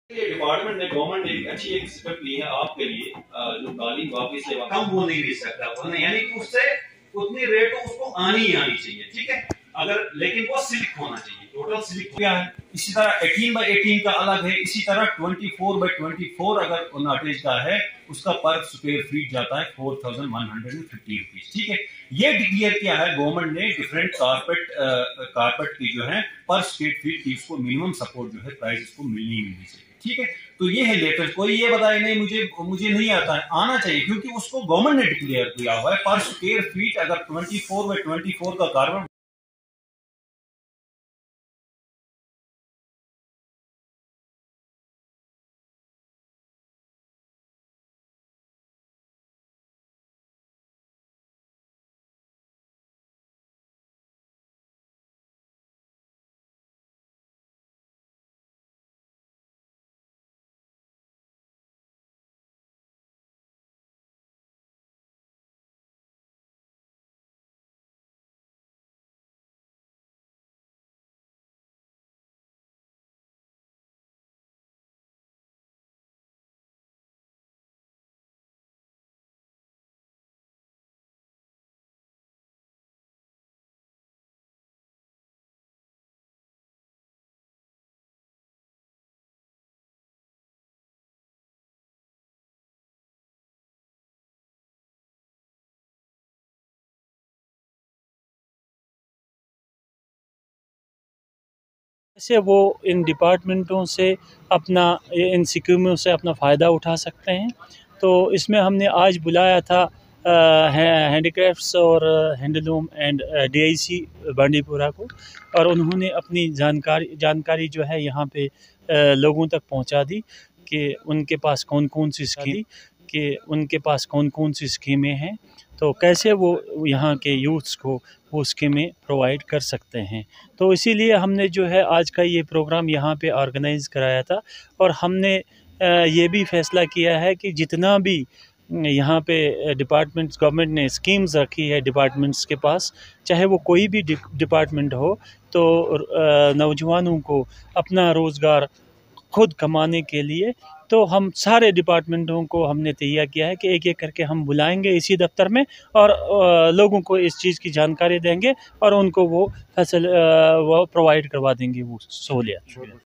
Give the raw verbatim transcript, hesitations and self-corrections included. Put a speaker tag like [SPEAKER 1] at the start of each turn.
[SPEAKER 1] Department ने government ने एक अच्छी एक स्टेप ली है आपके लिए, जो कालीन वापस सेवा कम वो नहीं ले सकता वो नहीं, यानी कि उससे उतनी रेट उसको आनी ही आनी चाहिए, ठीक है, अगर लेकिन वो सिल्क होना चाहिए, टोटल सिल्क क्या है। इसी तरह अठारह बाई अठारह का अलग है, इसी तरह चौबीस बाई चौबीस अगर नाटेज का है उसका पर स्क्वायर फीट जाता है four thousand one hundred fifty rupees, ठीक है। ये डिक्लेयर किया है गवर्नमेंट ने डिफरेंट कारपेट कारपेट की जो है पर स्क्वायर फीट की उसको मिनिमम सपोर्ट जो है प्राइस इसको मिलनी ही मिलनी चाहिए, ठीक है। तो ये है लेटेस्ट, कोई ये बताए नहीं मुझे मुझे नहीं आता है, आना चाहिए क्योंकि उसको गवर्नमेंट ने डिक्लेयर किया हुआ है पर स्क्वायर फीट अगर चौबीस बाई चौबीस का कार्बन।
[SPEAKER 2] से वो इन डिपार्टमेंटों से अपना इन स्कीमों से अपना फ़ायदा उठा सकते हैं। तो इसमें हमने आज बुलाया था हैंडीक्राफ्ट्स और हैंडलूम एंड डीआईसी बांडीपुरा को, और उन्होंने अपनी जानकारी जानकारी जो है यहाँ पे लोगों तक पहुँचा दी कि उनके पास कौन कौन सी स्कीम कि उनके पास कौन कौन सी स्कीमें हैं, तो कैसे वो यहाँ के यूथ्स को वो स्कीमें प्रोवाइड कर सकते हैं। तो इसीलिए हमने जो है आज का ये प्रोग्राम यहाँ पे ऑर्गेनाइज़ कराया था, और हमने ये भी फैसला किया है कि जितना भी यहाँ पे डिपार्टमेंट्स गवर्नमेंट ने स्कीम्स रखी है डिपार्टमेंट्स के पास, चाहे वो कोई भी डिपार्टमेंट हो, तो नौजवानों को अपना रोज़गार खुद कमाने के लिए तो हम सारे डिपार्टमेंटों को हमने तैयार किया है कि एक एक करके हम बुलाएंगे इसी दफ्तर में, और लोगों को इस चीज़ की जानकारी देंगे और उनको वो फसल वो प्रोवाइड करवा देंगे वो सहूलियत।